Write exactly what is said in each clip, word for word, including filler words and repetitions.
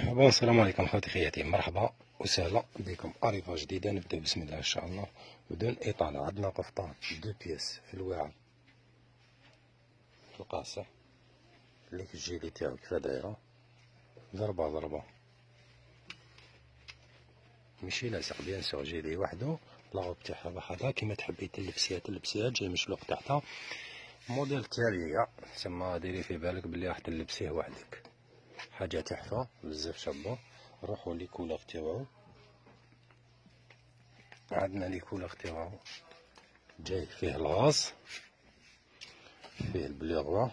مرحبا، السلام عليكم خواتي خياتي، مرحبا وسهلا بكم. اريفه جديده نبدا بسم الله ان شاء الله بدون اطاله. عندنا قفطان دو بياس في الوعاء القاصح اللي الجيلي تاعو كيفاه دايره ضربه ضربه، ماشي لاصق بيان سور، جيلي وحدو لاغوب تاعها بحذا كيما تحبي تلبسيها تلبسيها، جاي مشلوق تحتها. موديل تالية تسمى ديري في بالك بلي راح تلبسيه وحدك، حاجه تحفه بزاف شابه. نروحو لي كولور تاعو، عندنا لي كولور تاعو جاي فيه الغاز، فيه البليغوا،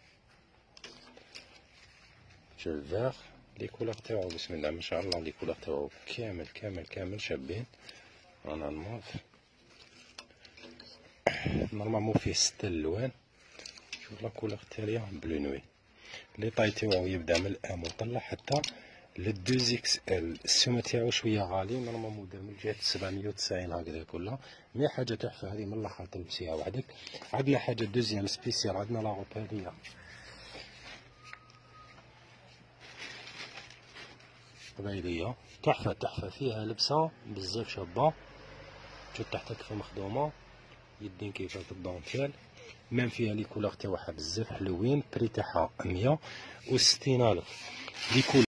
فيه الفيغ. لي كولور تاعو بسم الله ما شاء الله، لي كولور تاعو كامل كامل كامل شابين. انا الموف نورمالمون فيه ستة الوان. شوف لا كولور التالية بلو نوي. لي طاي تاعو يبدا من الام وطلع حتى للدوز اكس ال. السومه تاعو شويه غالي، نورمالمون دار من جهه سبعمية وتسعين هكذا كلها. مي حاجه تحفه هذه من الاخر تلبسيها وحدك. عندنا حاجه دوزيام سبيسيال، عندنا لاغوب هذيا قبيليه تحفه تحفه، فيها لبسه بزاف شابه. شوف تحتها كيف مخدومه، يدين كيف الدونتيل، مام فيها لي كولور تاعها بزاف حلوين. بري تاعها مية وستين الف. لي كولور